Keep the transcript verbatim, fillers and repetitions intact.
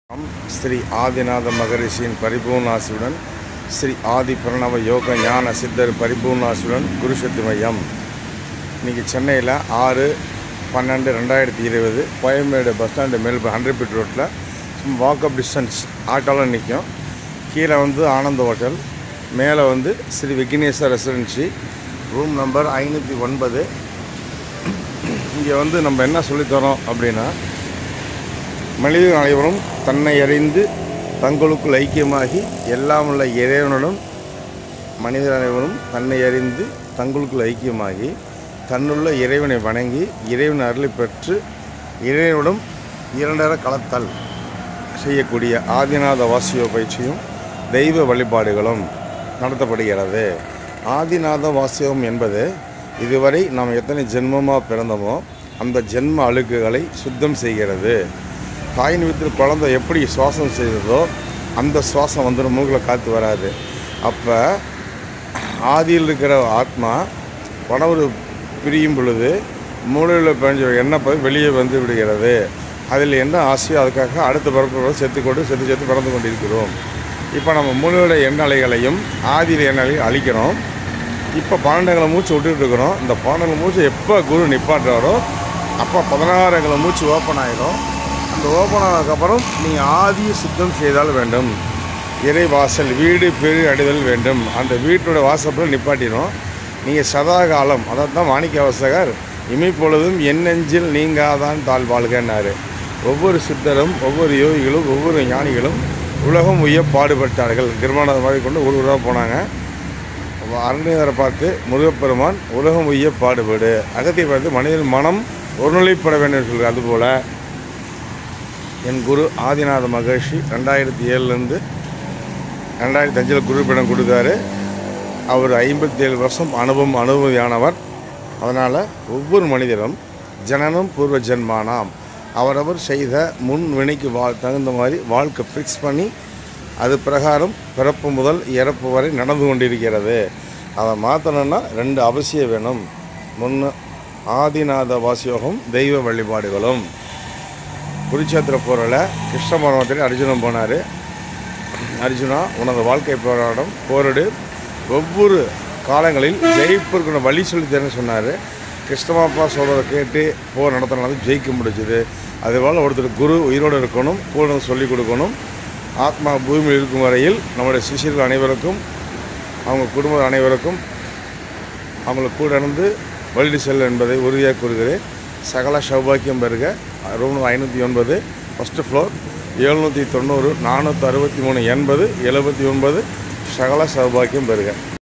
श्री आदिनाथ महर्षिயின் परिपूर्णासिயுடன் श्री आदि प्रणव योग ஞான சித்தர் परिपूर्णासिயுடன் குருசக்தி மையம் இன்னைக்கு சென்னையில் ஆறு பன்னெண்டு ரெண்டாயிரத்தி இருபது கோயம்பேடு பஸ் ஸ்டாண்டு மேல் ஹண்ட்ரட் ஃபீட் ரோட்டில் வாக்கப் டிஸ்டன்ஸ் ஆட்டோவில் நிற்கும். கீழே வந்து ஆனந்த ஹோட்டல், மேலே வந்து Sri Vigneshwar residency, room number ஐநூற்றி ஒன்பது. இங்கே வந்து நம்ம என்ன சொல்லித்தரோம் அப்படின்னா, மனிதர்கள் அனைவரும் தன்னை அறிந்து தங்களுக்குள் ஐக்கியமாகி எல்லாம் உள்ள இறைவனுடன் மனிதர் அனைவரும் தன்னை அறிந்து தங்களுக்குள் ஐக்கியமாகி தன்னுள்ள இறைவனை வணங்கி இறைவன் அருளை பெற்று இறைவனுடன் இரண்டர கலத்தல் செய்யக்கூடிய ஆதிநாத வாசிய பயிற்சியும் தெய்வ வழிபாடுகளும் நடத்தப்படுகிறது. ஆதிநாத வாசியம் என்பது இதுவரை நாம் எத்தனை ஜென்மமாக பிறந்தோமோ அந்த ஜென்ம அழுக்குகளை சுத்தம் செய்கிறது. தாயின் வீட்டில் குழந்தை எப்படி சுவாசம் செய்ததோ அந்த சுவாசம் வந்து மூக்கில் காற்று வராது. அப்போ ஆதியில் இருக்கிற ஆத்மா உணவு பிரியும் பொழுது மூளையில் பிரிஞ்ச எண்ணெய் போய் வெளியே வந்து விடுகிறது. அதில் என்ன ஆசையோ அதுக்காக அடுத்த பிறப்பு செத்து கொண்டு செத்து செத்து பிறந்து கொண்டு இருக்கிறோம். இப்போ நம்ம மூளையோட எண்ணலைகளையும் ஆதியில் எண்ணலையும் அழிக்கிறோம். இப்போ பன்னெண்டுங்களை மூச்சு விட்டுட்டு இருக்கிறோம். இந்த பன்னெண்டு மூச்சு எப்போ குரு நிப்பாட்டுறாரோ அப்போ பதினாறுங்களை மூச்சு ஓப்பன் ஆகிடும். அந்த ஓப்பன் ஆனதுக்கப்புறம் நீங்கள் ஆதியை சுத்தம் செய்தால் வேண்டும். இறை வாசல் வீடு பெரு அடைதல் வேண்டும். அந்த வீட்டோட வாசப்பில் நிப்பாட்டிடும். நீங்கள் சதா காலம், அதாவது தான் மாணிக்க வாசகர் இமைப்பொழுதும் என் நெஞ்சில் நீங்காதான் தாழ் வாழ்கன்னாரு. ஒவ்வொரு சித்தரும் ஒவ்வொரு யோகிகளும் ஒவ்வொரு ஞானிகளும் உலகம் உய்ய பாடுபட்டார்கள். கிருமானந்த மாதிரி கொண்டு ஒரு ஊராக போனாங்க. அரண்யரை பார்த்து முருகப்பெருமான் உலகம் உய்ய பாடுபடு, அகத்தை பார்த்து மனிதன் மனம் ஒருநிலைப்பட வேண்டும் சொல்கிறார். அதுபோல் என் குரு ஆதிநாத மகர்ஷி ரெண்டாயிரத்தி ஏழுலேருந்து ரெண்டாயிரத்தி அஞ்சில் குருப்பிடம் கொடுத்தாரு. அவர் ஐம்பத்தி ஏழு வருஷம் அனுபவம் அனுபவியானவர். அதனால் ஒவ்வொரு மனிதரும் ஜனனம் பூர்வ ஜென்மானாம் அவரவர் செய்த முன் வினைக்கு வா தகுந்த மாதிரி வாழ்க்கை ஃபிக்ஸ் பண்ணி அது பிரகாரம் பிறப்பு முதல் இறப்பு வரை நடந்து கொண்டிருக்கிறது. அதை மாற்றணுன்னா ரெண்டு அவசியம் வேணும். முன்னு ஆதிநாத வாசியோகம் தெய்வ வழிபாடுகளும். குருச்சேத்திர போரில் கிருஷ்ண பரமத்தில் அர்ஜுனன் போனார். அர்ஜுனா, உனது வாழ்க்கை போராட்டம் போரிடு, ஒவ்வொரு காலங்களில் ஜெயிப்பிற்குன வழி சொல்லித்தரேன்னு சொன்னார். கிருஷ்ணமாப்பா சொல்கிறத கேட்டு போர் நடத்தினாலும் ஜெயிக்க முடிச்சுது. அதுபோல் ஒருத்தர் குரு உயிரோடு இருக்கணும், கூட சொல்லிக் கொடுக்கணும். ஆத்மா பூமியில் இருக்கும் வரையில் நம்முடைய சிஷியர்கள் அனைவருக்கும் அவங்க குடும்ப அனைவருக்கும் அவங்களுக்கு கூட இருந்து வழி செல்ல என்பதை உறுதியாக கூறுகிறேன். சகல சௌபாக்கியம் பெறுக. ரூம் ஐநூற்றி ஒன்பது ஃபஸ்ட்டு ஃப்ளோர், எழுநூற்றி தொண்ணூறு நானூற்றி அறுபத்தி மூணு எண்பது எழுபத்தி ஒன்பது. சகல சௌபாக்கியம் பெறுக.